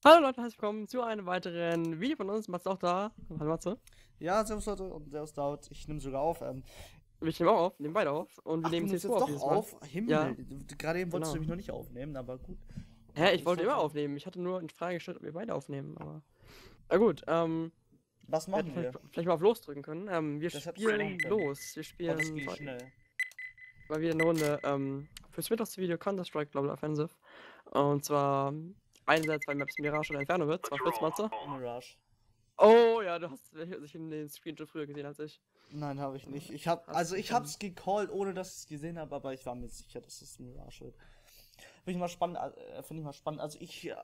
Hallo Leute, herzlich willkommen zu einem weiteren Video von uns. Mats ist auch da. Hallo Matze. Ja, servus Leute und servus Daud. Ich nehme sogar auf. Ich nehme auch auf, nehmen beide auf. Und wir Ach, nehmen du nimmst CSGO jetzt auf doch dieses Mal. auf? Himmel, Ja. gerade eben wolltest Genau. du mich noch nicht aufnehmen, aber gut. Hä, ich wollte immer aufnehmen. Ich hatte nur eine Frage gestellt, ob wir beide aufnehmen, aber... Na gut, Was machen wir? vielleicht mal auf Los drücken können. Wir Das hat spielen Frank. los. Wir Oh, spielen das geht schnell. mal wieder eine Runde, fürs mittlerste Video Counter-Strike Global Offensive. Und zwar einerseits, weil Maps Mirage oder Inferno wird. Zwar kurz, Matze. Mirage. Oh ja, du hast sich in den Screen schon früher gesehen als ich. Nein, habe ich nicht. Ich hab's gecallt, ohne dass ich es gesehen habe, aber ich war mir sicher, dass es Mirage wird. Finde ich mal spannend. Also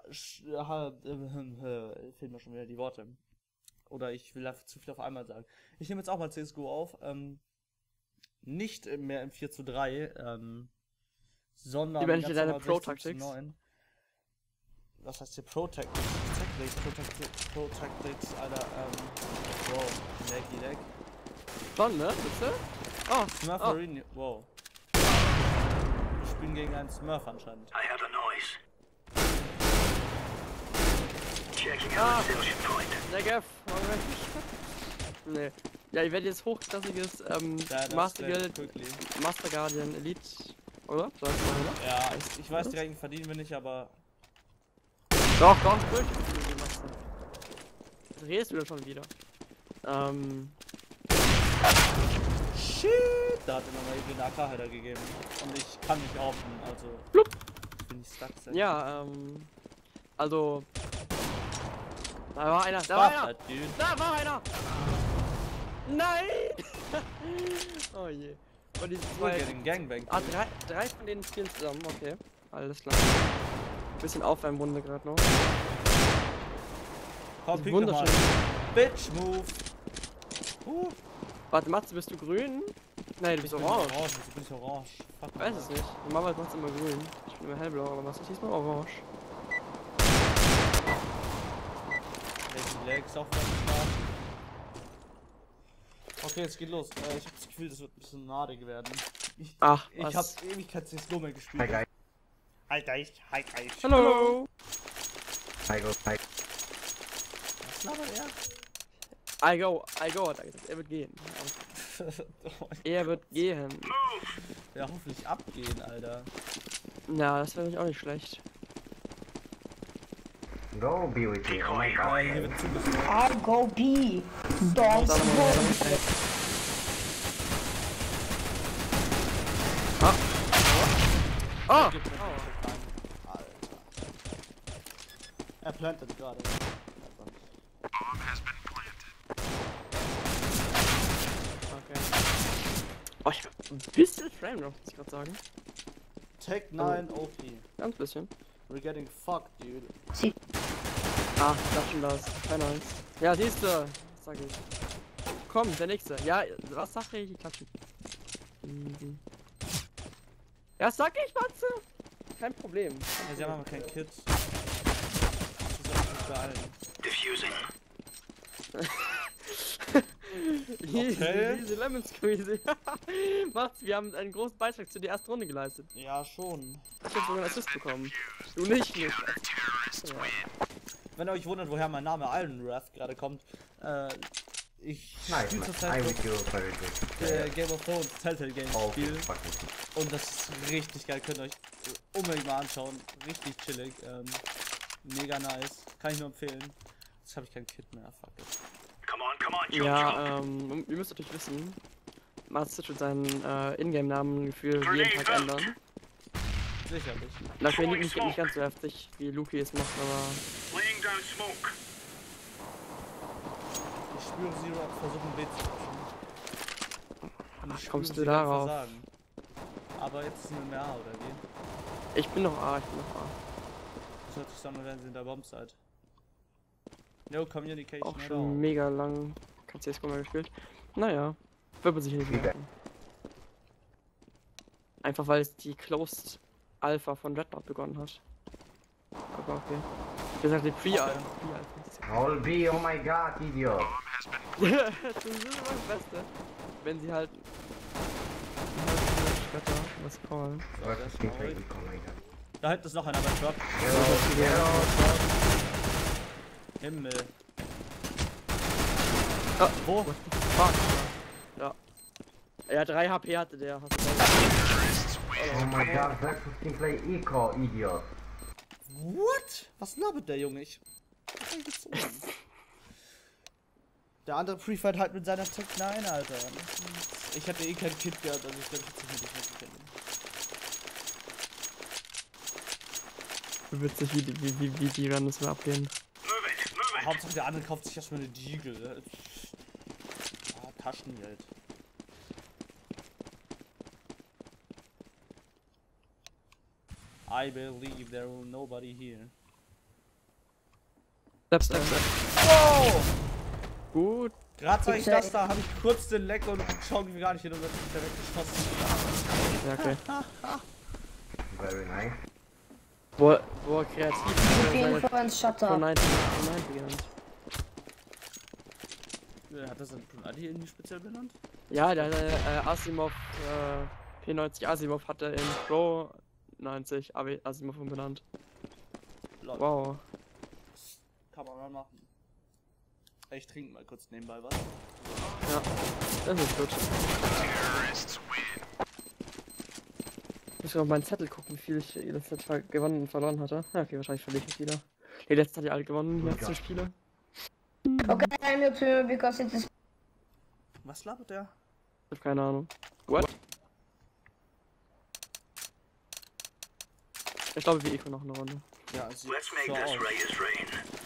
fehlen mir schon wieder die Worte. Oder ich will zu viel auf einmal sagen. Ich nehme jetzt auch mal CSGO auf. Nicht mehr im 4:3, sondern Lieber nicht in deine 16:9. Pro-Tactics. Was heißt hier Pro-Tactics? Pro-Tactics, Alter, wow, Lag. Schon, ne? Bitte? Oh, Smurferini, wow. Wir spielen gegen einen Smurf anscheinend. I heard a noise. Checking out the station point. Negev. Nee. Ja, ich werde jetzt hochklassiges Master Guardian Elite, oder? So heißt es mal, oder? Ja, ich weiß, die Ränge verdienen wir nicht, aber... Doch, durch. Was redest du denn schon wieder? Shit! Da hat er nochmal eben den AK-Header gegeben. Und ich kann nicht offen, also... Blub. Bin ich stuck sein. Ja, also... Da war einer, Dude. Da war einer! Nein! Oh je. Und die zwei... Den Gangbang. Ah, drei von denen spielen zusammen, okay. Alles klar. Bisschen Aufwärmrunde gerade noch. Komm, pick Wunderschön. Bitch, move! Warte, Matze, bist du grün? Nein, du bist orange. Ich bin orange. Fuck, Ich weiß es nicht. Normalerweise macht's immer grün. Ich bin immer hellblau, aber was ist diesmal orange? Legs auch stark. Okay, es geht los. Ich hab das Gefühl, das wird ein bisschen nadig werden. Ich hab Ewigkeit CSGO mehr gespielt. Hi guys. Hallo! Was labert er? I go, hat er gesagt. Er wird gehen. Er wird gehen. Ja, hoffentlich abgehen, Alter. Na, das wäre auch nicht schlecht. Go be with me. Oh my god. Hier wird zugeschlagen. I go B. Dogs go. Ah! Alter. Er plantet gerade. Okay. Oh, ich hab ein bisschen Frame noch, muss ich gerade sagen. Tech 9 OP. Ganz bisschen. We're getting fucked, dude. Ah, das schon das. Keine Angst. Ja, siehst du. Sag ich. Komm, der nächste. Ja, was sag ich? Die klatschen. Ja, sag ich, Matze. Kein Problem. Ja, sie haben aber kein Kit. Das ist auch nicht beeilen. Diffusing. Okay. Easy Lemon Squeezy. Macht's, wir haben einen großen Beitrag zu der ersten Runde geleistet. Ja, schon. Ich hab sogar einen Assist bekommen. Du nicht. Ja. Wenn ihr euch wundert, woher mein Name Iron Wrath gerade kommt, ich Nice, spiele man. zurzeit I with you very good. Game of Thrones Telltale Games Oh, Spiel fucking. und das ist richtig geil, könnt ihr euch unbedingt mal anschauen, richtig chillig, mega nice, kann ich nur empfehlen. Jetzt habe ich kein Kit mehr, fuck it. Come on, jump. Ja, ihr müsst natürlich wissen, Mats wird seinen Ingame-Namen gefühlt jeden Tag ändern. Sicherlich. Dafür nicht ganz so heftig, wie Luki es macht, aber... Laying down smoke. Ich spüre Zero versuchen B zu pushen. Und ich Kommst spüre du Zero darauf? versagen. Aber jetzt sind wir mehr A, oder wie? Ich bin noch A. Das hört sich so an, als wären sie in der Bombsite. No communication Auch at all. schon mega lang. Kannst du jetzt mal gespielt. Naja, wird man sich nicht merken. Einfach weil es die Closed Alpha von Red Dot begonnen hat. Aber okay. Wie gesagt, die Pre-Alpha. All B, oh my god, idiot. Das ist immer das Beste. Wenn sie halt... Später was callen. So, der ist Keep neu. making, oh my god. Da hinten ist noch einer bei Truck. Hello, hello. Himmel. Ah, Wo? fuck. Ja. Ja, 3 HP hatte der. Hast du Oh my god, Black 15 play Eco, Idiot. What? Was labert der Junge? Ich hab ihn gezogen. Der andere Pre-Fight halt mit seiner Tech 9, Alter. Ich hatte eh kein Kit gehabt, also ich glaube, ich hätte nicht mehr kennen. witzig, wie die werden das mal abgehen. Hauptsache der andere kauft sich erstmal eine Deagle. Ah, Taschengeld. I believe there will nobody here. Step. Wow! Gut. Gerade sag ich das, da habe ich kurz den Leck und schaue mir gar nicht hin und wird direkt geschossen. Ja, okay. Very nice. Boah, kreativ. Auf jeden Fall ins Shutter. Von 90 genannt. Hat das dann schon Adi irgendwie speziell benannt? Ja, der Asimov, P90 Asimov hatte in Pro 90 Asimov benannt. Lol. Wow. Kann man mal machen. Ich trinke mal kurz nebenbei was. Ja, das ist gut. Ich muss auf meinen Zettel gucken, wie viel ich letztes Mal gewonnen und verloren hatte. Ja, okay, wahrscheinlich verliere ich wieder. Die letzte hat ja alle gewonnen, die letzten Spiele. Okay, I'm your team because it is. Was labert der? Ich hab keine Ahnung. What? Ich glaube, wir eco noch eine Runde. Ja, es sieht Let's make so this aus. Reyes rain.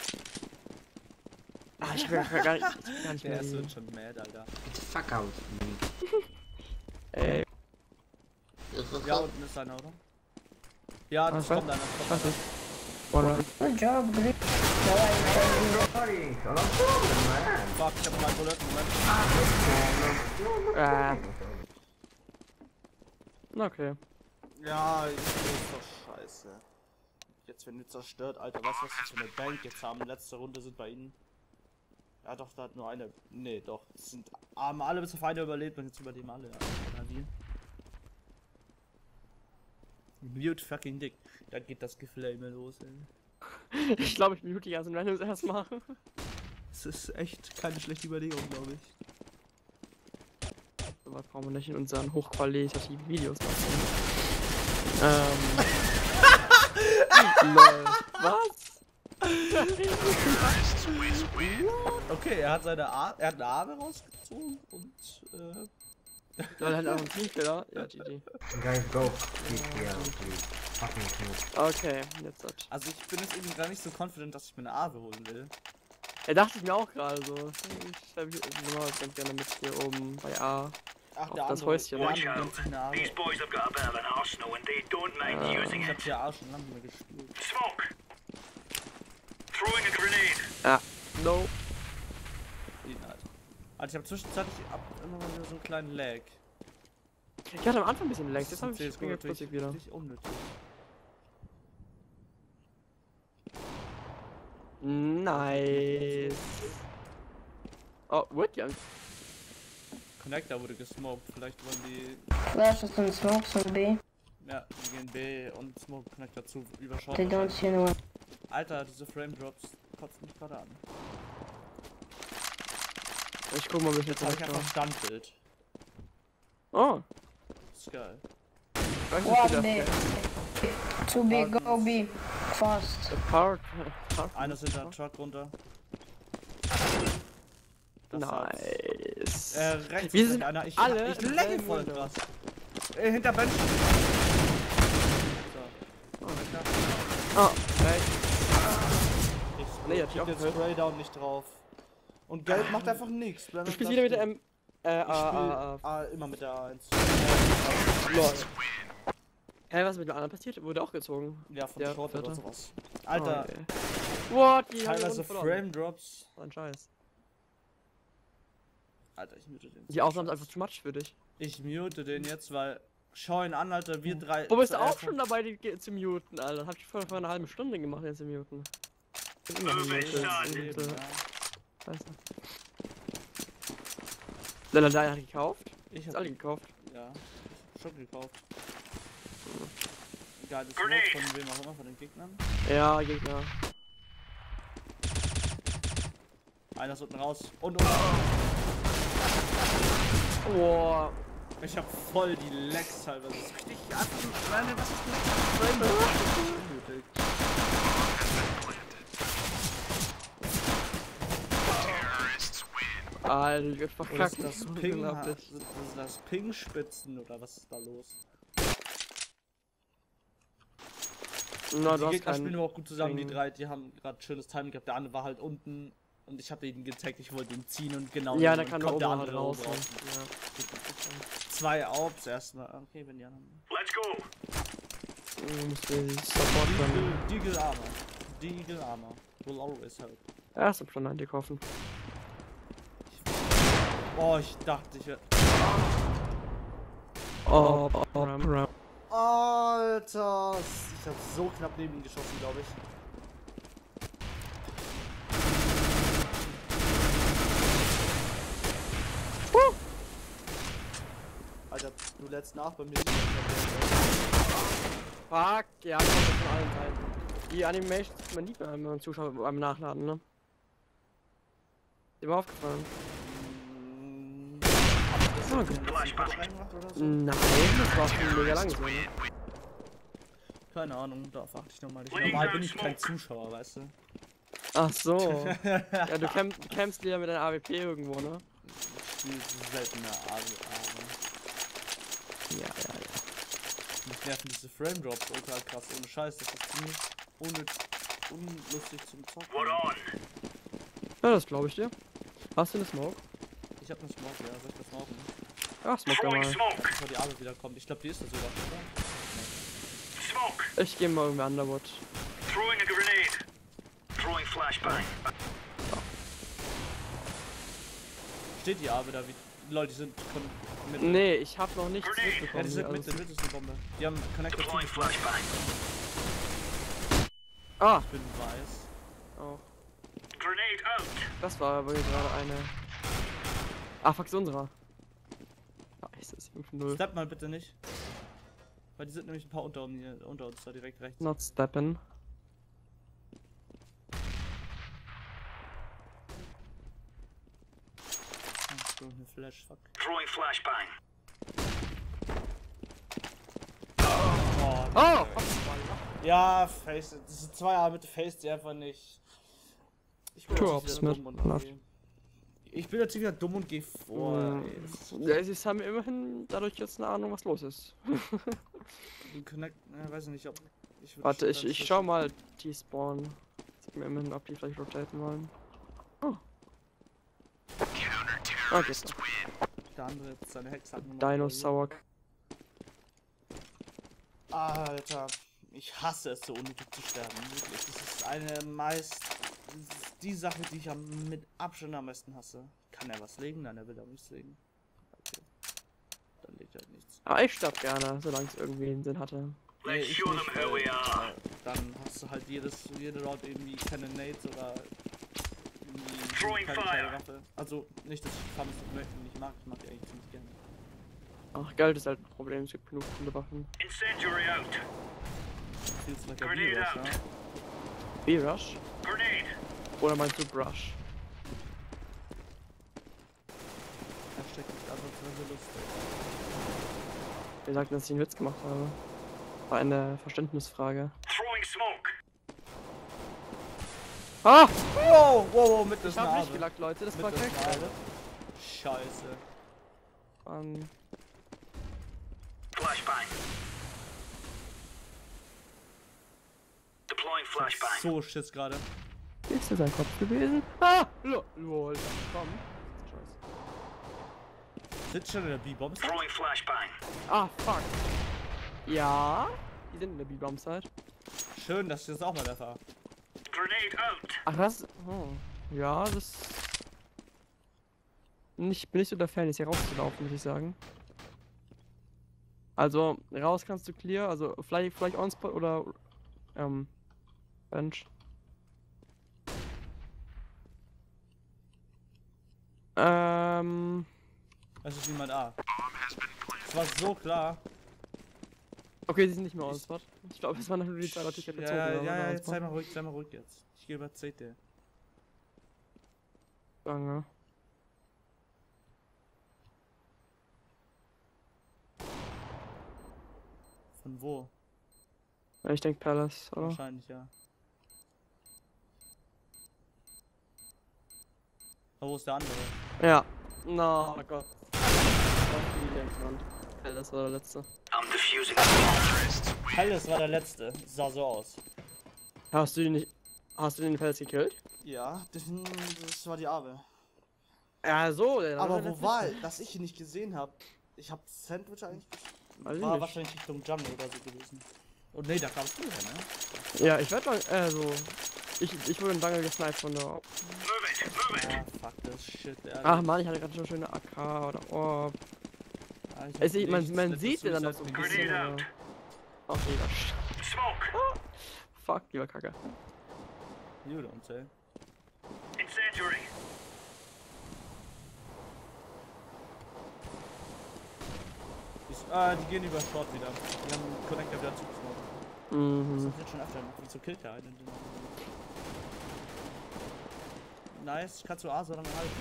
Ah, ich will gar nicht Der mehr. ist wird schon mad, Alter. Get the fuck out of me. Ey, Ja, unten ist einer, oder? Ja, das Ah, kommt einer. ich weiß nicht. One. Good job, Grip. Sorry, so no problem, man. Fuck, ich hab meinen Bullet. Moment. Okay. Ja, ist doch scheiße. Jetzt werden wir zerstört, Alter. Was wir für eine Bank jetzt haben? Letzte Runde sind bei ihnen. Ja doch, da hat nur eine. Nee, doch. Es sind haben alle bis auf eine überlebt und jetzt überleben alle. Ja, wie? Mute fucking dick. Da geht das Geflame los, ey. Ich glaube, ich mute die ganzen Randoms erstmal. Es ist echt keine schlechte Überlegung, glaube ich. So was brauchen wir nicht in unseren hochqualitativen Videos machen. Lol. Was? Okay, er hat eine Arme rausgezogen und Lol, hat auch einen Teamkiller. Ja, GG. Guys, go. PTL, please. Fucking kill. Okay, jetzt hat. also ich bin jetzt irgendwie gar nicht so confident, dass ich mir eine Arme holen will. Er dachte ich mir auch gerade so. Ich habe normal ganz gerne mit hier oben bei A. Ach, Auf das andere- Häuschen. der Watch andere out. nimmt sich eine Arme. These boys have got a bit of an arsenal and they don't mind using Ich it. hab hier auch schon lange nicht mehr gespielt. Smoke. Throwing a grenade. Ja, no. Also ich hab zwischenzeitlich immer mal wieder so einen kleinen Lag. Ich hatte am Anfang ein bisschen Lag, jetzt Das habe ist ich CS:GO springe jetzt natürlich wieder. richtig unnötig. Nice. Oh, what? Ja. Connector wurde gesmoked, vielleicht wollen die. Flash is in smokes on B. Ja, die gehen B und Smoke Connector zu überschauen. They don't see anyone. Alter, diese Frame Drops kotzt mich gerade an. Ich guck mal, ob ich Jetzt jetzt habe ich einfach Standbild. Oh. Das ist geil. Ich weiß nicht, One wie B. das 2B, go B. Fast. Park. Einer ist hinter Truck runter. Das Nice. rechts Wir ist sind einer. Ich alle lagge im voll selben krass. Hinter Bench. So. Oh, rechts. Ich Nee, hat die auch jetzt gehört. Spray Down nicht drauf. Und Gelb macht einfach nichts. Du spielst wieder mit der M. Immer mit der A1. Lol. Hä, was ist mit dem anderen passiert? Wurde auch gezogen. Ja, von Der Short oder Vierte. sowas. Alter, Oh, ey. What? Die haben teilweise die verloren. Frame Drops. So ein Scheiß. Alter, ich mute den. Die Aufnahmen sind einfach too much für dich. Ich mute den jetzt, weil. Schau ihn an, Alter, wir drei. Wo bist du auch schon dabei, die zu muten, Alter? Hab ich vor einer halben Stunde gemacht, jetzt zu muten. Ich bin immer gemutet. Scheiße. Lala, der hat gekauft. Ich Ist hab alle gekauft. Ja, ich hab schon gekauft. Egal, das Grenade. Smoke von wem auch immer, von den Gegnern. Ja, Gegner. Einer ist unten raus. Und. Oh. Ich hab voll die Lags teilweise. Das ist richtig einfach. Was ist unnötig. Alter, ich werd verkackt. Das Ping, das Ping-Spitzen oder was ist da los? Na, die Gegner spielen auch gut zusammen, Ping. die drei, die haben gerade schönes Timing gehabt. Der andere war halt unten und ich hatte ihn gezeigt, ich wollte ihn ziehen und genau. Ja, dann da kann kommt der der andere andere raus. raus. Ja. 2 Orbs erstmal. Okay, wenn die anderen. Let's go. Du musst den Support können. Deagle Armor. Deagle Armor. Will always help. Ja, ist schon ein kaufen. Oh, ich dachte, ich werde. Oh, Alter! Ich hab so knapp neben ihn geschossen, glaube ich. Alter, du lädst nach bei mir. Fuck, ja, kommt von allen Seiten. Die Animations sieht man nicht mehr, wenn man zuschaut beim Nachladen, ne? Ist mir aufgefallen. So, Nein, das war schon mega lang so, ne? keine Ahnung, da achte ich nochmal. Normal bin ich kein Zuschauer, weißt du? Ach so. Ja, du campst wieder mit deiner AWP irgendwo, ne? Ich spiele seltener AWP. Ja. Mich nerven diese Frame Drops ultra krass, ohne Scheiß, das ist ziemlich unlustig zum Zocken. What on? Ja, das glaube ich dir. Hast du eine Smoke? Ich hab ne Smoke, ja, soll ich das smoken? Ja, smoke da Throwing mal. smoke. Bevor die Arbeit wieder kommt. Ich glaube, die ist da sogar, oder? Smoke. Ich gehe mal irgendwie Underwood. Throwing a grenade. Throwing flashbang. Steht die Arbeit da, wie die Leute sind von mit. Nee, ich hab noch nichts Ja, mitbekommen. die sind hier, Mitte, also- Mitte ist eine Bombe. Die haben Connector zu Deploying geflasht. flashbang. Ah, Ich bin weiß. auch. Grenade out. Das war aber gerade eine. Ah, fuck, ist unserer. Scheiße, ist 5-0. Step mal bitte nicht. Weil die sind nämlich ein paar unter uns da direkt rechts. Not steppen. So, eine Flash, fuck. Throwing flashbang. Oh! Ja, Face, diese 2 A mit Face, die einfach nicht. Ich bin Turps jetzt wieder mit dumm und Nacht. ich bin jetzt wieder dumm und geh vor. Ey. Ja, sie haben immerhin dadurch jetzt eine Ahnung, was los ist. Connect, weiß ich nicht, ob. Warte, ich schau mal T-Spawn. Sieht mir immerhin, ob die vielleicht rotaten wollen. Oh. Okay. Der andere jetzt seine Hexhacken. Dinosaur. Alter, ich hasse es so unnötig zu sterben. Wirklich. Das ist eine meist. Das ist die Sache, die ich mit Abstand am meisten hasse. Kann er was legen? Nein, er will auch nichts legen. Okay. Dann legt er halt nichts. Aber ich sterb gerne, solange es irgendwie einen Sinn hatte. Nee, Let's ich show nicht, them who we are. dann hast du halt jede Round irgendwie keine Nades oder irgendwie Throwing keine fire. Waffe. Also nicht, dass ich Farmers nicht mag, ich mag die eigentlich ziemlich gerne. Ach, Geld ist halt ein Problem, es gibt genug coole Waffen. Incendiary out. Feels like a Grenade B-Rush, out. ja? B-Rush? Grenade. Oder meinst du Brush? Hashtag nicht einfach so lustig. Wir sagten, dass ich einen Witz gemacht habe. War eine Verständnisfrage. Throwing smoke. Ah! Wow, mit Ich hab nicht gelackt, Leute, das war korrekt. Scheiße. Flashbang. Deploying flashbang. So Schiss gerade. Ist das ein Kopf gewesen? Ah! Lol, komm. Scheiße. Sitzt schon in der B-Bomb? Throwing flashbang. Ah, fuck. Ja, die sind in der B-Bomb-Side. Schön, dass ich das auch mal erfahre. Grenade out. Ach, das. Oh. Ja, das. Bin nicht so der Fan, jetzt hier rauszulaufen, muss ich sagen. Also, raus kannst du clear, also vielleicht on-spot oder Bench. Es ist niemand A. Es war so klar. Okay, sie sind nicht mehr on-spot. Ich glaube, es waren nur die 2 Leute, die gezogen Ja, waren jetzt on-spot. sei mal ruhig jetzt. Ich gehe über CT. Lange. Von wo? Ich denke Palace, oder? Wahrscheinlich, ja. Aber wo ist der andere? Ja. No, oh Gott. Palace war der letzte. I'm defusing the bomb. Palace war der letzte. Sah so aus. Hast du den Palace gekillt? Ja, das war die Abe. Ja, so. Der Aber war der wo war er? Dass ich ihn nicht gesehen habe. Ich habe Sandwich eigentlich Weiß ich war nicht. wahrscheinlich Richtung Jungle oder so gewesen. Und nee, da kamst du her, ne? Ja, ich werde mal, so. Ich wurde in Jungle gesniped von der. Move it, move it. Ah, fuck das Shit, ehrlich. Ach man, ich hatte gerade so eine schöne AK oder Orb. Ah, ich hab Man nichts. sieht den dann noch so ein Letztes bisschen. Grenade Aber... out. Ach, lieber Smoke. Fuck, lieber Kacke. You don't say. Incendiary. Die gehen über Short wieder. Die haben einen Connector wieder zugesmoked. Das Mhm. ist jetzt schon öfter. Wieso killt der einen? Nice, kannst du A so lange halten.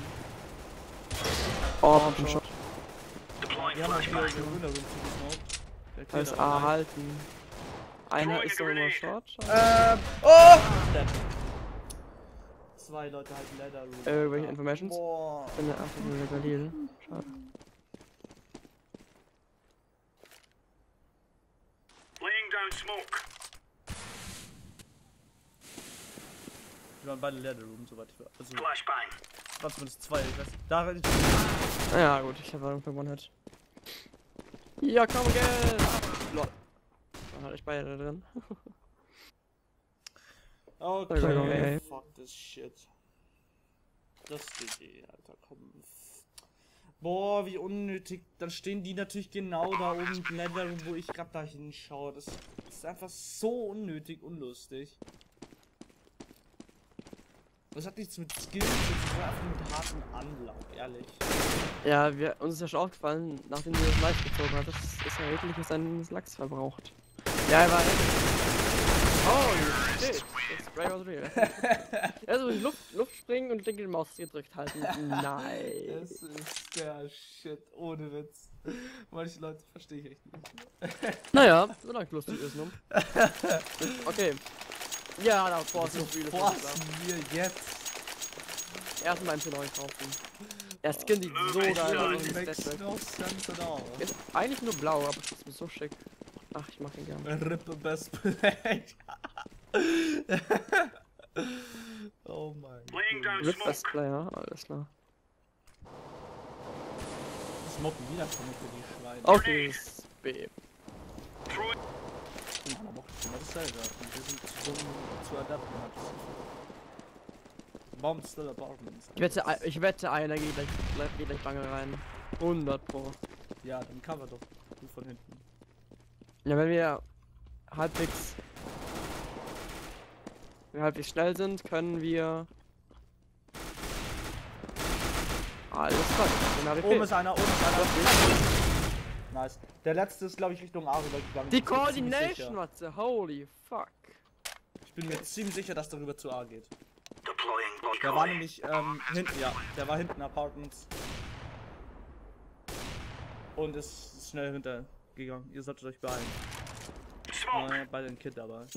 Orb und Shot. Deploying Die haben auch hier flashbang. so Winter Room zugesmoked. Der killt Als aber A einen. halten. Einer ist doch immer Short. Oh! Dead. Zwei Leute halten Ladder Room. Irgendwelche Informations? Boah. Ich bin der einfach nur der Galil. Schade. Laying down smoke. Die waren beide Ladder Room, soweit ich war. Also, Flashbang. waren zumindest zwei. Ich weiß. Da renn ich. Ja gut, ich habe irgendwann One-Hit. Ja, komm again! Lol. Dann hatte ich beide drin. Okay, fuck this shit. Das GG, Alter, komm. Boah, wie unnötig. Dann stehen die natürlich genau da oben im Ladder, wo ich gerade da hinschaue. Das ist einfach so unnötig, unlustig. Das hat nichts mit Skills, das ist einfach mit hartem Anlauf, ehrlich. Ja, uns ist ja schon aufgefallen, nachdem du das Live gezogen hattest, ist ja wirklich seinen Lachs verbraucht. Ja, er war oh, shit. Das Spray was real. Also in Luft springen und den Maus gedrückt halten. Nice. Das ist der Shit, ohne Witz. Manche Leute verstehe ich echt nicht. Naja, solange es lustig ist, ne? Okay. Ja, da forcen wir wir jetzt. Erstmal ein P9 kaufen. Der Skin sieht so geil aus. Makes no sense at all. Ist eigentlich nur blau, aber das ist so schick. Ach, ich mag ihn gerne. Rippe Best Play. Oh mein Laying down Rip Best smoke. Player, alles klar. Smoken wieder von für die Schweine. Okay, ist B. Throw it. Aber noch immer dasselbe. Und wir sind zu dumm zu adapten. Bomb still apartments. Ich wette, einer geht gleich lange rein. 100 Pro. Ja, dann cover doch. Du von hinten. Ja, wenn wir halbwegs schnell sind, können wir alles klar. Den habe ich Oben ist einer, oben ist einer. Nice. Der letzte ist, glaube ich, Richtung A rübergegangen. Die Ich bin mir ziemlich Coordination, sicher. Matze, holy fuck. Ich bin mir ziemlich sicher, dass der rüber zu A geht. Deploying Der war decoy. nämlich hinten, ja. Der war hinten Apartments. Und ist schnell hintergegangen. Ihr solltet euch beeilen. Smoke. Beide ein Kid dabei.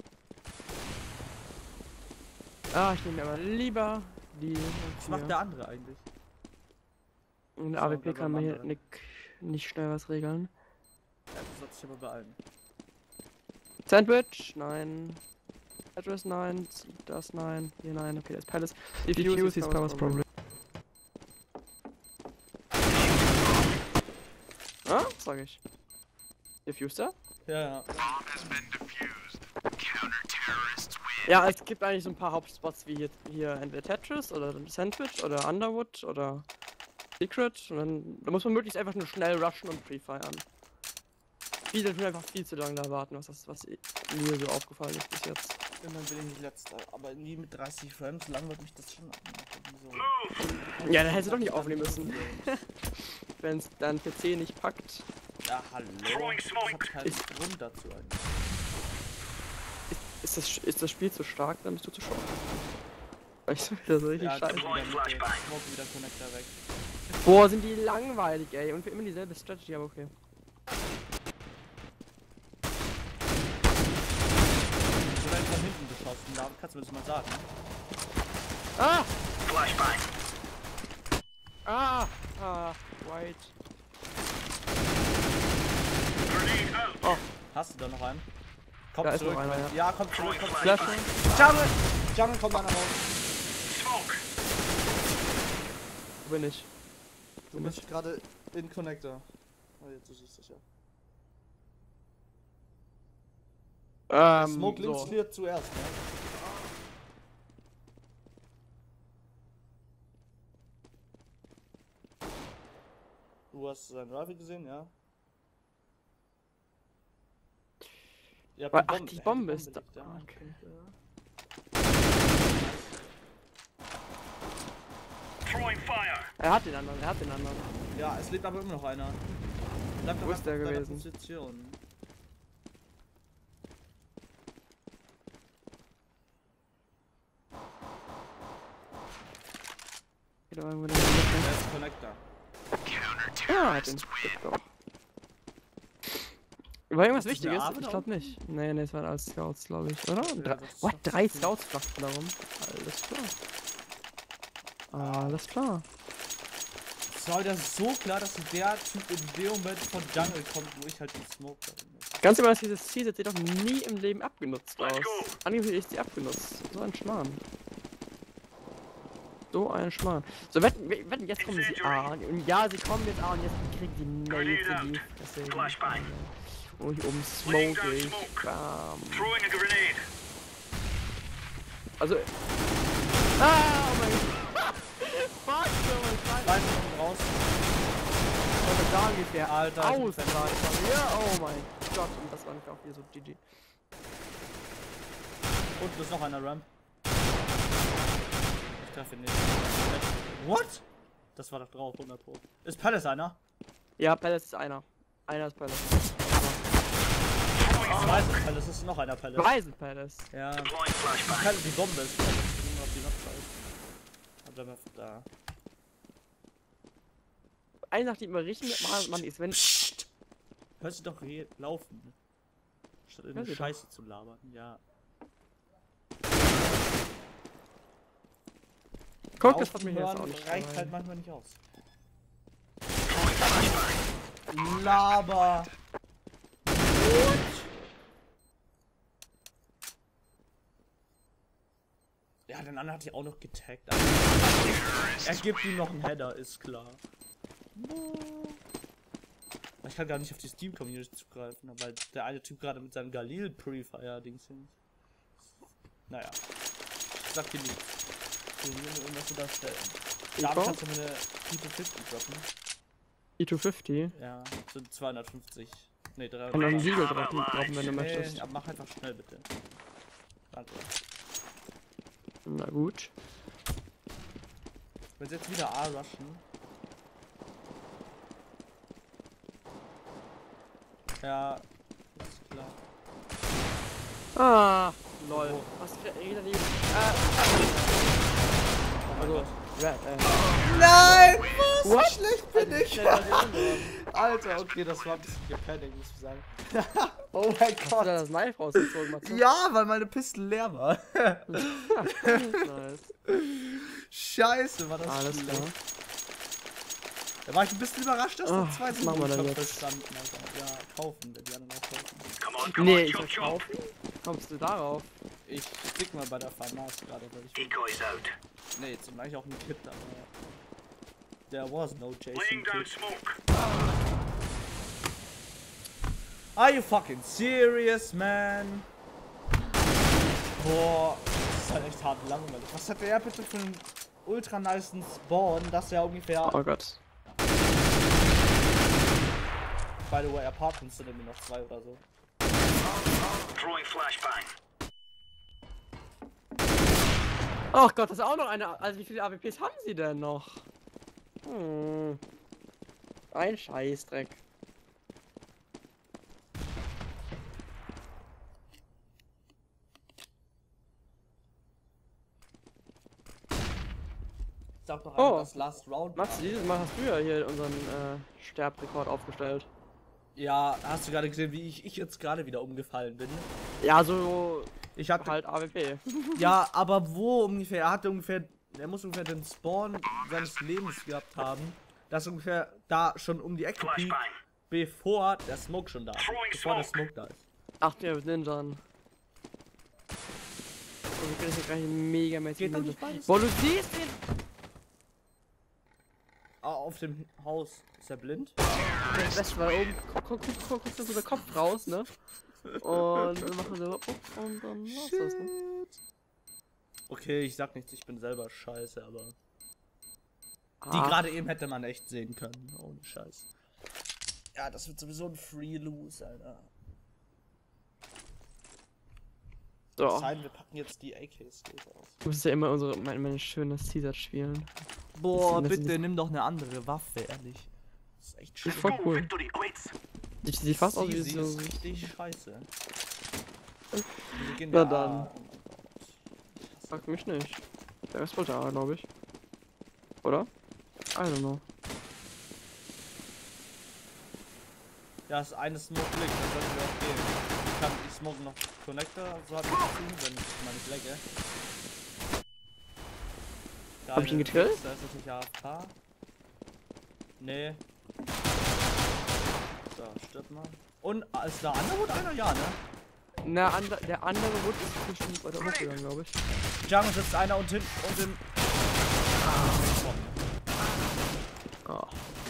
Ah, ich nehme mir aber lieber die. Was macht der andere eigentlich? Und der AWP kann mir hier nicht schnell was regeln. Ja, du sollst dich aber beeilen. Sandwich, nein. Address, nein. Das, nein. Hier, nein. Okay, das ist Palace. Diffuse ist Powers Problem. Ah, sag ich. Diffuser? Ja. Ja, es gibt eigentlich so ein paar Hauptspots wie hier entweder Tetris oder Sandwich oder Underwood oder Secret. Und dann da muss man möglichst einfach nur schnell rushen und pre-firen. Viele tun einfach viel zu lange da warten, was mir so aufgefallen ist bis jetzt. Immerhin bin ich nicht letzter, aber nie mit 30 Frames lang wird mich das schon so. Ja, dann hättest du doch nicht aufnehmen müssen. Wenn es dein PC nicht packt. Ja, hallo. Das hat keinen Grund dazu eigentlich. Ist das Spiel zu stark, dann bist du zu schwach. Ich wieder so richtig Ja, scheiße. wieder Mitte. Smoke wieder Connector weg. Boah, sind die langweilig, ey. Und wir immer dieselbe Strategy, aber okay. Ich wurde von hinten beschossen, da kannst du mir das mal sagen. Ah! Flashbang. Ah! Ah! White. Grenade out. Hast du da noch einen? Komm Da ist zurück. noch einer, Ja, komm zurück, komm zurück. Flasche. Jungle! Jungle, kommt einer raus. Smoke. Wo bin ich? Du bist gerade in Connector. Oh, jetzt ist es sicher. Smoke links so. cleared zuerst, ne? Du hast seinen Rifle gesehen, ja? Ihr habt Ach, die Bombe ist da. liegt, ja. Okay. Throwing fire. Er hat den anderen, Ja, es lebt aber immer noch einer. Bleib doch Wo ist der einfach bei der gewesen? Position. Geht doch irgendwo in der Der Mitte. ist Connector. Ja, hat den. Geht doch. War irgendwas Ist das eine Wichtiges? Arme Ich da glaube nicht. Nee, es waren alles Scouts, glaube ich, oder? Ja, das ist What? doch 3 viel. Scouts flachten darum? Alles klar. Alles klar. Es war wieder so klar, dass der Typ in dem Moment von Jungle kommt, wo ich halt den Smoke drin habe. Ganz immer, dieses Ziel sieht doch nie im Leben abgenutzt aus. Let's go. Angeblich ist die abgenutzt. So ein Schmarrn. So ein Schmarrn. So, wetten, jetzt kommen sie A. Und ja, sie kommen jetzt A und jetzt kriegen die Nades in die Fresse. Flashbang. Und hier oben Laying smoke down ich. smoke. Bam. Throwing a grenade. Also. Ah, oh mein Gott. Fuck, oh mein Gott. Rein und raus. Also da geht der Alter, ich bin Ausreißer. Ja, oh mein Gott. Und das war nicht auch hier so GG. Unten ist noch einer Ramp. Ich treffe ihn nicht. What? Das war doch drauf, 100 Pro. Ist Palace einer? Ja, Palace ist einer. Einer ist Palace. Ich weiß es, Palace ist noch einer Palace. Weisen Palace. Ja. Deploying flashbang. Die Bombe ist Palace. Ich bin nur auf die Website. Aber dann da. Eine Sache, die immer richtig Mann ist, wenn. Hörst du doch hier laufen. Statt in Hör eine sie Scheiße zu labern. Ja. Guck, das hat Laufen mir jetzt hören auch nicht reicht gefallen. halt manchmal nicht aus. Laber. Ja, den anderen hat ich auch noch getaggt. Also, er gibt ihm noch einen Header, ist klar. Ich kann gar nicht auf die Steam-Community zugreifen, weil der eine Typ gerade mit seinem Galil Pre-Fire-Dings hin. Naja. Ich sag dir nichts. Ich will nur irgendwas unterstellen. Damit kannst du mir eine P250 droppen. E250. Ja, sind 250. Ne, 300. Und dann Siegel droppen, wenn du Nee, möchtest. aber mach einfach schnell bitte. Danke. Na gut. Wenn sie jetzt wieder A rushen. Ja, ist klar. Ah, lol. Oh. Was jeder die. Oh mein Gott. Ja, Nein! Was? What? Schlecht bin ich! Alter, okay, das war ein bisschen gepanikt, muss ich sagen. Oh mein Hast du da Gott. das Knife rausgezogen, Matze? Ja, weil meine Pistole leer war. Nice. Scheiße, war das Alles schlecht. klar. Da war ich ein bisschen überrascht, dass noch Ach, zwei was machen wir denn Köpfe jetzt? standen, Alter. Ja, kaufen, wenn die anderen auch kaufen. Come on, come Nee, on, ich chop, soll chop. kaufen? Kommst du darauf? Ich klick mal bei der Farmas gerade, weil ich will. Decoys out. Nee, jetzt mache ich auch einen Kit, aber. There was no Jason Laying down Kit. smoke. Are you fucking serious, man? Boah, das ist halt echt hart langweilig. Was hat der bitte für einen ultra nicen Spawn, dass er ungefähr. Oh Gott. By the way, Apartments sind irgendwie noch 2 oder so. Throwing flashbang. Ach Gott, das ist auch noch eine. Also wie viele AWPs haben sie denn noch? Ein Scheißdreck. darf doch Oh. das Last Round Max, machen. dieses Mal hast du ja hier unseren Sterbrekord aufgestellt. Ja, hast du gerade gesehen, wie ich jetzt gerade wieder umgefallen bin? Ja, so Ich hatte halt AWP. Ja, aber wo ungefähr? Er muss ungefähr den Spawn seines Lebens gehabt haben. Das ungefähr da schon um die Ecke piekt, Flashbang. bevor der Smoke schon da ist. Bevor der Smoke da ist. Ach ja, mit Ninjan. Oh, wir können hier gleich megamäßig Geht doch Ninja. nicht beides? Boah, du siehst den! Ah, auf dem Haus. Ist er blind? Der ist best, weil oben guckt so der Kopf raus, ne? Und dann machen wir so und dann war's das, ne? Okay, ich sag nichts, ich bin selber scheiße, aber die Ah, gerade eben hätte man echt sehen können. Ohne Scheiß. Ja, das wird sowieso ein Free-Lose, Alter. so. Das heißt, wir packen jetzt die AK-Skills aus. Du musst ja immer meine schöne Caesar spielen. Boah, Das ist- bitte nimm doch eine andere Waffe, ehrlich. Das ist echt Das schlimm. ist voll cool. Victory awaits. Die sieht fast aus wie Sie so. ist richtig scheiße. Wir gehen Na ja- dann. Oh mein Gott. Frag mich nicht. Der ist wohl da, glaube ich. Oder? I don't know. Ja, das eine Smoke liegt, dann sollten wir auch gehen. Ich kann die Smoke noch Connector, so hat ich gesehen, wenn ich mal nicht lecke. Hab ich ihn gekillt? Da ist natürlich AFK. Nee. So, stirbt mal. Und ist da Underwood einer? Ja, ne? Na, der andere Wood ist bestimmt weiter hochgegangen, glaube ich. Jungle sitzt einer und hinten und im. Oh.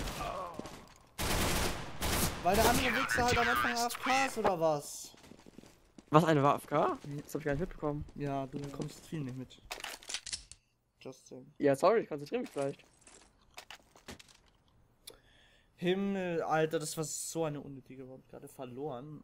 Weil der andere Wichser halt am Anfang AFK ist oder was? Was, eine war AFK? Das hab ich gar nicht mitbekommen. Ja, du kommst viel nicht mit. Just saying. Ja, sorry, ich konzentriere mich vielleicht. Himmel, Alter, das war so eine unnötige Wort, gerade verloren.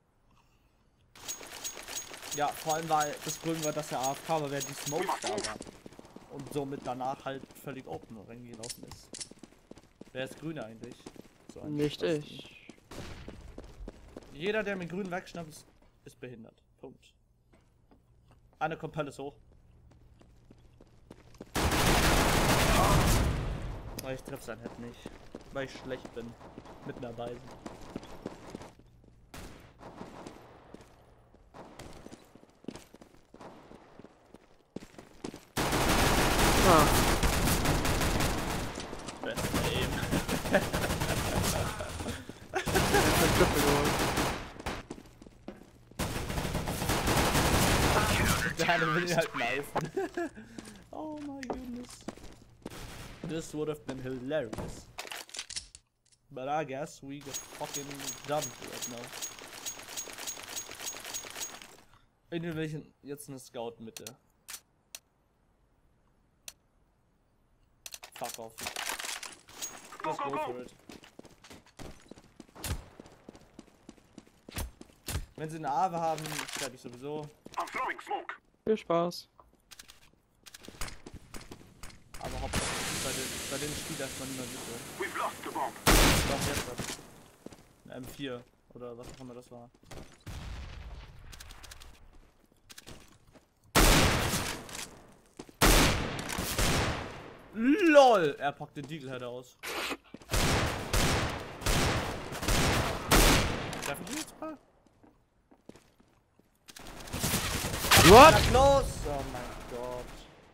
Ja, vor allem war das Problem war, dass er AFK war, während die Smoke da war. Und somit danach halt völlig open reingelaufen ist. Wer ist grün eigentlich? So ein Nicht Spasten. ich. Jeder, der mit grün wegschnappt, ist behindert. Punkt. Einer kommt alles hoch. Aber ich treffe sein Head nicht. Weil ich schlecht bin. Mit einer Weise. Ah, Beste Aim. ich hab Grippe geholt. Der eine will ihn halt kneifen. Oh my goodness. This would have been hilarious. But I guess we get fucking done right now. In welchen jetzt eine Scout-Mitte. Fuck off. Let's go for it. Wenn sie eine Ave haben, sterbe ich sowieso. I'm throwing smoke. Viel Spaß. Aber Hauptsache bei denen spielt erstmal niemand mit. So. We've lost the bomb. Doch, jetzt was. Eine M4 oder was auch immer das war. LOL! Er packt den Deaglehead aus. Darf ich ihn jetzt mal? What? Na los! Oh mein Gott.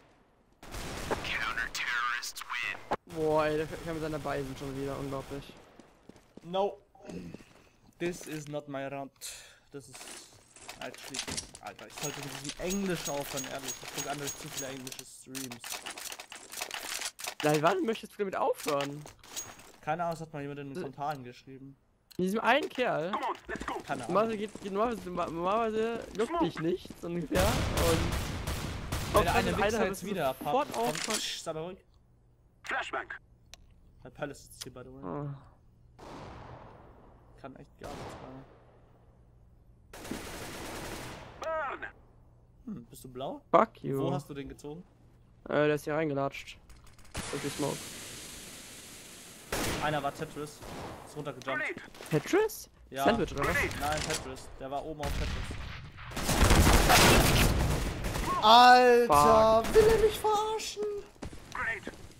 Boah, ey, der kann mit seiner Beisen schon wieder, unglaublich. No. This is not my round. Das ist actually. Alter, ich sollte mit diesem Englisch aufhören, ehrlich. Ich gucke an, dass ich zu viele englische Streams. Seit wann möchtest du damit aufhören? Keine Ahnung, das hat mal jemand in den Kommentaren geschrieben. In diesem einen Kerl. Come on, let's go. Keine Ahnung. Normalerweise juckt dich nichts ungefähr. Und Wenn der eine Hauptsache, Wichser hat jetzt es wieder sofort kommt, aufhören. sei mal ruhig. Flashbang. Mein Palace sitzt hier, by the way. Oh. Kann echt gar nichts machen. Burn. Bist du blau? Fuck you. Wo hast du den gezogen? Der ist hier reingelatscht. Durch die Smoke. Einer war Tetris. Ist runtergejumpt. Grenade. Tetris? Ja. Sandwich oder was? Nein, Tetris. Der war oben auf Tetris. Alter, will er mich verarschen? Grenade.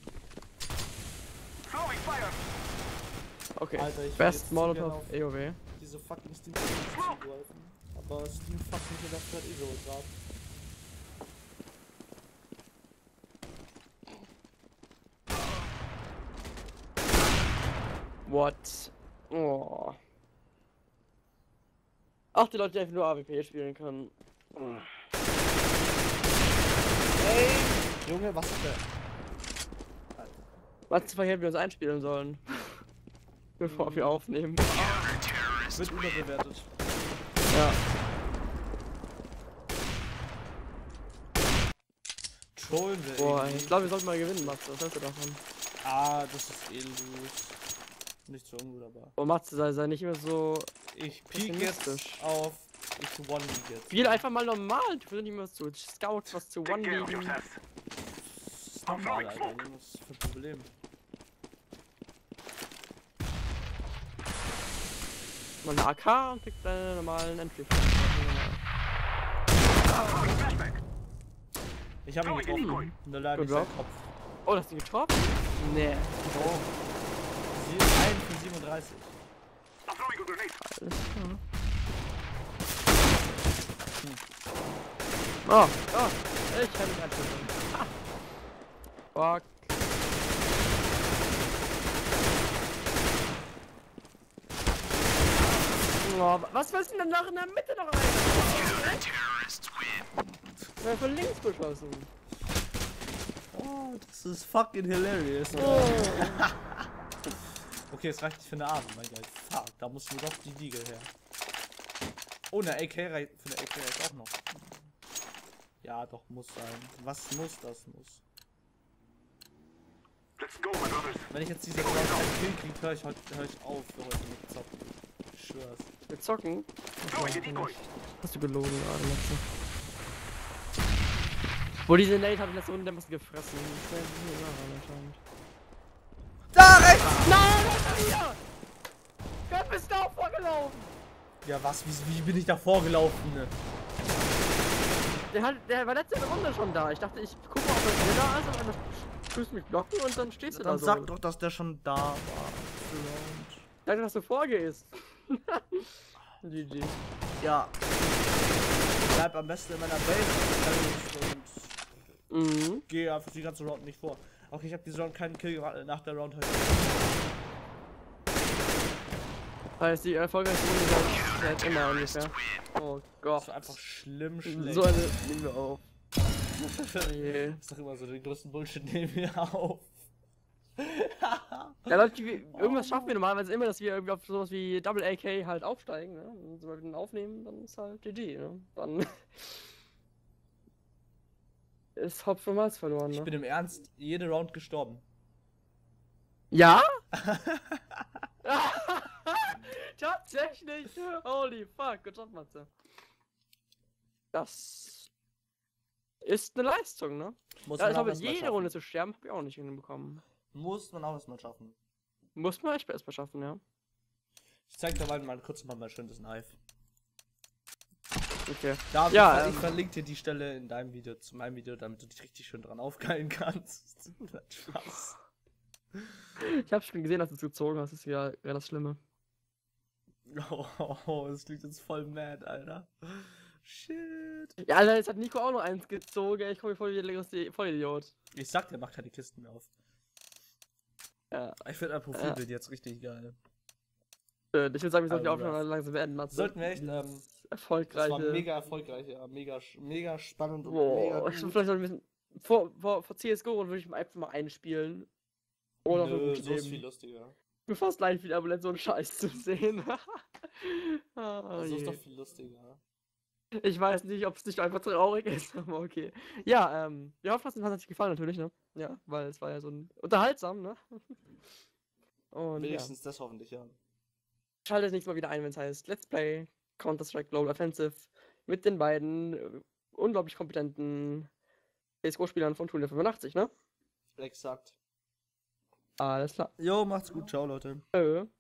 Throwing fire. Okay. Alter, ich will Best jetzt Molotov auf AOW. diese fucking Steam zugreifen. Aber Steam fuckt mich in der Third ISO gerade. What? Oh. Ach, die Leute, die einfach nur AWP spielen können. Ey! Junge, was ist der? Was verhindern wir uns einspielen sollen? Bevor wir aufnehmen. Wird überbewertet. Ja. Trollen wir Boah, irgendwie. ich glaube, wir sollten mal gewinnen, Matze. Was hältst du davon? Ah, das ist eh los. Nicht so ungut, aber. Oh, Matze, sei nicht immer so. Ich peek jetzt Pessimistisch. auf. Ich one league jetzt. Spiel einfach mal normal. Du willst nicht immer zu Scout, was zu Take care of One-Ligen. yourself. Das ist normal, Alter. Was ist für ein Problem? Mal eine AK und kriegt deine normalen Entry. Flashback. Ich hab ihn getroffen. Nur leider nicht Gut, seinen Kopf. Oh, das ist die getroffen? Nee. Oh. 1 von 37. I'm throwing a grenade. Alles klar. Oh, oh, ich hab mich angeschaut. Fuck. Oh, was willst du denn noch in der Mitte noch rein? Ja, von links beschossen. Oh, das ist fucking hilarious. Oh. Okay, es reicht nicht für eine Arme, mein Gott. Fuck, da muss nur doch die Diegel her. Oh, eine AK reicht, für eine AK reicht auch noch. Ja, doch, muss sein. Was muss, das muss. Let's go, my brothers. Wenn ich jetzt diese Round einen Kill kriege, hör ich auf für heute mit Zocken. Ich schwör's. Wir zocken. Throwing a decoy. Hast du gelogen gerade, letzte. Wo diese Nate habe ich letzte Runde ein bisschen gefressen. Das ist ja anscheinend. Da rechts! Nein, das ist hier! Wer bist du auch vorgelaufen? Ja, was? Wie bin ich da vorgelaufen? Ne? Der war letzte Runde schon da. Ich dachte, ich gucke mal, ob er da ist, aber dann tust du mich blocken und dann stehst du da Dann so. sag doch, dass der schon da war. Ich dachte, dass du vorgehst. GG. Ja. Ich bleib am besten in meiner Base und gehe einfach die ganze Round nicht vor. Okay, ich habe diese Round keinen Kill gemacht, nach der Round heute. Heißt, die erfolgreichste Runde seit immer ungefähr. Oh Gott. Das war einfach schlimm schlecht. So eine nehmen wir auf. Oh je. Das ist doch immer so, den größten Bullshit nehmen wir auf. Ja, Leute, irgendwas schaffen wir normalerweise immer, dass wir irgendwie auf sowas wie Double AK halt aufsteigen, ne? Und sobald wir den aufnehmen, dann ist halt GG, ne? Dann ist Hopfen und Malz verloren, Ich ne? bin im Ernst jede Round gestorben. Ja? Tatsächlich! Holy fuck, gut job, Matze. Das ist eine Leistung, ne? Muss Ja, man ich auch glaube, erst mal jede schaffen. Runde zu sterben, hab ich auch nicht hinbekommen. Muss man auch erstmal schaffen. Muss man echt erstmal schaffen, ja. Ich zeig dir mal kurz mal mein schönes Knife. Okay. Da, Ja, ich verlinke dir die Stelle in deinem Video, zu meinem Video, damit du dich richtig schön dran aufgeilen kannst. Spaß. Ich hab schon gesehen, dass du es gezogen hast, das ist ja das Schlimme. Oh, das klingt jetzt voll mad, Alter. Shit. Ja, Alter, jetzt hat Nico auch noch eins gezogen, ich komme mir voll wie der Vollidiot. Ich sag dir, mach keine Kisten mehr auf. Ja. Ich finde ein Profilbild jetzt richtig geil. Ich würde sagen, wir sollten die Also, Aufnahme langsam beenden, Matze. Sollten wir echt, Dieses das erfolgreiche. war mega erfolgreich, ja. Mega spannend und Boah, mega ich gut. vielleicht sollten wir ein bisschen. Vor CSGO würde ich einfach mal einspielen. Oder Nö, für so ist viel lustiger. Bevor es gleich wieder abonniert, so einen Scheiß zu sehen. Ah, So ist je. doch viel lustiger. Ich weiß nicht, ob es nicht einfach traurig ist, aber okay. Ja, wir hoffen, es hat euch gefallen natürlich, ne? Ja, weil es war ja so ein unterhaltsam, ne? Und ja. Wenigstens das hoffentlich, ja. Schaltet nächstes Mal wieder ein, wenn es heißt Let's Play Counter-Strike Global Offensive mit den beiden unglaublich kompetenten CSGO-Spielern von Tool 85, ne? Exakt. Alles klar. Jo, macht's gut. Ciao, Leute. Tschö.